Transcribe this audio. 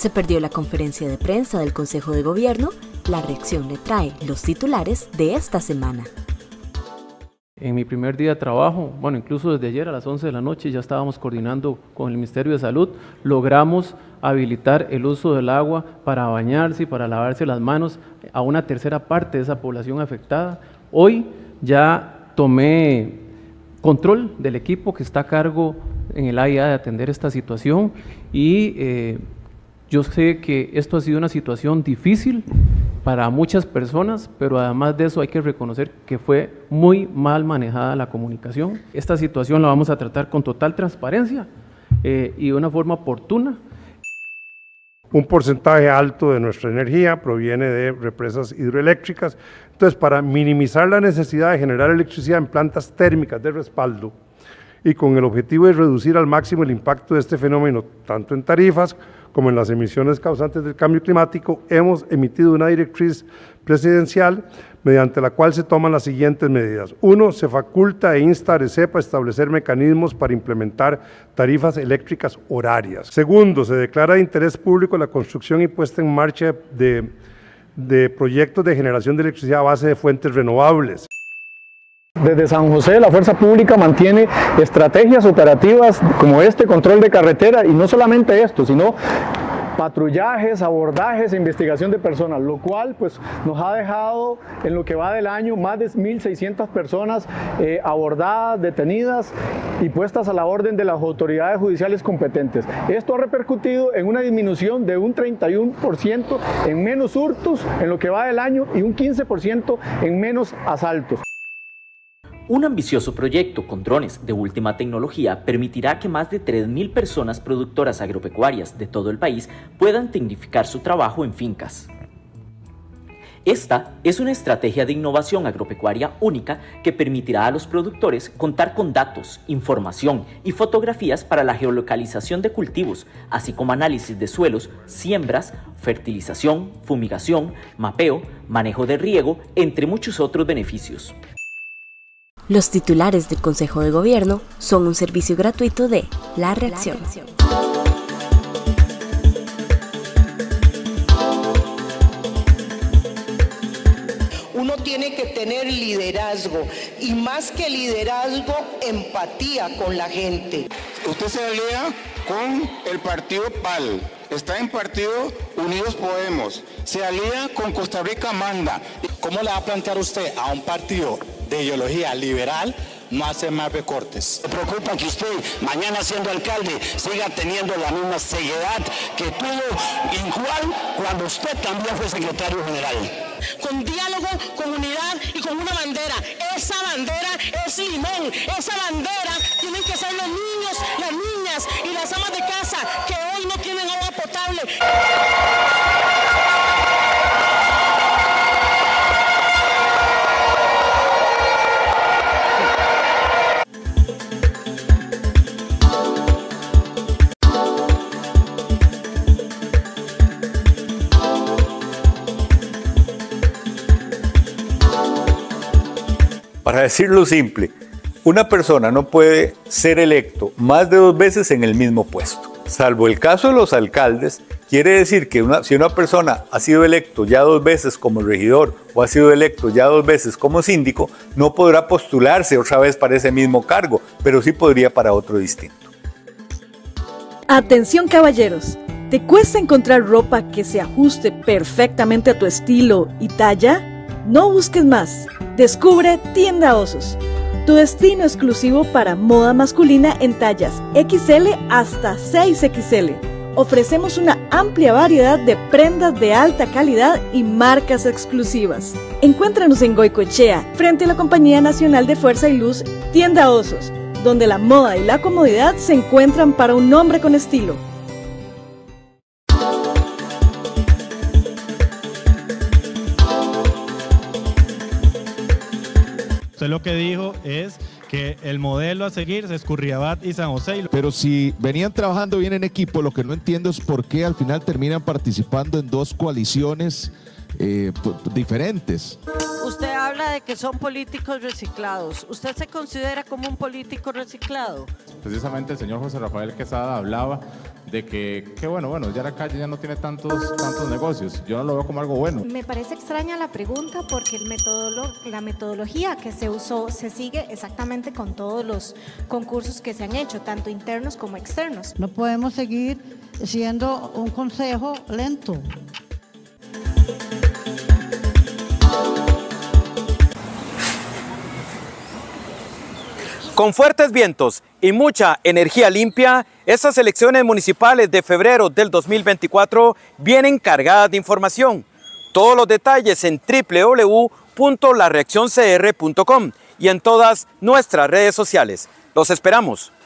Se perdió la conferencia de prensa del Consejo de Gobierno. La reacción le trae los titulares de esta semana. En mi primer día de trabajo, bueno, incluso desde ayer a las 11 de la noche ya estábamos coordinando con el Ministerio de Salud, logramos habilitar el uso del agua para bañarse y para lavarse las manos a una tercera parte de esa población afectada. Hoy ya tomé control del equipo que está a cargo en el AIA de atender esta situación y yo sé que esto ha sido una situación difícil para muchas personas, pero además de eso hay que reconocer que fue muy mal manejada la comunicación. Esta situación la vamos a tratar con total transparencia y de una forma oportuna. Un porcentaje alto de nuestra energía proviene de represas hidroeléctricas, entonces para minimizar la necesidad de generar electricidad en plantas térmicas de respaldo y con el objetivo de reducir al máximo el impacto de este fenómeno, tanto en tarifas como en las emisiones causantes del cambio climático, hemos emitido una directriz presidencial mediante la cual se toman las siguientes medidas. 1. Se faculta e insta a ARECEP a establecer mecanismos para implementar tarifas eléctricas horarias. 2. Se declara de interés público la construcción y puesta en marcha de proyectos de generación de electricidad a base de fuentes renovables. Desde San José, la Fuerza Pública mantiene estrategias operativas como este control de carretera, y no solamente esto, sino patrullajes, abordajes e investigación de personas, lo cual pues nos ha dejado en lo que va del año más de 1.600 personas abordadas, detenidas y puestas a la orden de las autoridades judiciales competentes. Esto ha repercutido en una disminución de un 31% en menos hurtos en lo que va del año y un 15% en menos asaltos. Un ambicioso proyecto con drones de última tecnología permitirá que más de 3.000 personas productoras agropecuarias de todo el país puedan tecnificar su trabajo en fincas. Esta es una estrategia de innovación agropecuaria única que permitirá a los productores contar con datos, información y fotografías para la geolocalización de cultivos, así como análisis de suelos, siembras, fertilización, fumigación, mapeo, manejo de riego, entre muchos otros beneficios. Los titulares del Consejo de Gobierno son un servicio gratuito de La Reacción. Uno tiene que tener liderazgo y más que liderazgo, empatía con la gente. Usted se alía con el partido PAL, está en partido Unidos Podemos, se alía con Costa Rica Manda. ¿Cómo le va a plantear usted a un partido de ideología liberal no hacer más recortes? Me preocupa que usted, mañana siendo alcalde, siga teniendo la misma ceguedad que tuvo igual cuando usted también fue secretario general. Con diálogo, con unidad y con una bandera. Esa bandera es Limón. Esa bandera tienen que ser los niños, las niñas y las amas de casa que hoy no tienen agua potable. Para decirlo simple, una persona no puede ser electo más de 2 veces en el mismo puesto. Salvo el caso de los alcaldes, quiere decir que si una persona ha sido electo ya 2 veces como regidor o ha sido electo ya 2 veces como síndico, no podrá postularse otra vez para ese mismo cargo, pero sí podría para otro distinto. Atención caballeros, ¿te cuesta encontrar ropa que se ajuste perfectamente a tu estilo y talla? No busques más. Descubre Tienda Osos, tu destino exclusivo para moda masculina en tallas XL hasta 6XL. Ofrecemos una amplia variedad de prendas de alta calidad y marcas exclusivas. Encuéntranos en Goicoechea, frente a la Compañía Nacional de Fuerza y Luz, Tienda Osos, donde la moda y la comodidad se encuentran para un hombre con estilo. Usted lo que dijo es que el modelo a seguir es Curridabat y San José. Pero si venían trabajando bien en equipo, lo que no entiendo es por qué al final terminan participando en 2 coaliciones diferentes. Usted habla habla de que son políticos reciclados. ¿Usted se considera como un político reciclado? Precisamente el señor José Rafael Quesada hablaba de que bueno, ya la calle ya no tiene tantos negocios. Yo no lo veo como algo bueno. Me parece extraña la pregunta porque la metodología que se usó se sigue exactamente con todos los concursos que se han hecho, tanto internos como externos. No podemos seguir siendo un consejo lento. Con fuertes vientos y mucha energía limpia, estas elecciones municipales de febrero del 2024 vienen cargadas de información. Todos los detalles en www.lareaccioncr.com y en todas nuestras redes sociales. Los esperamos.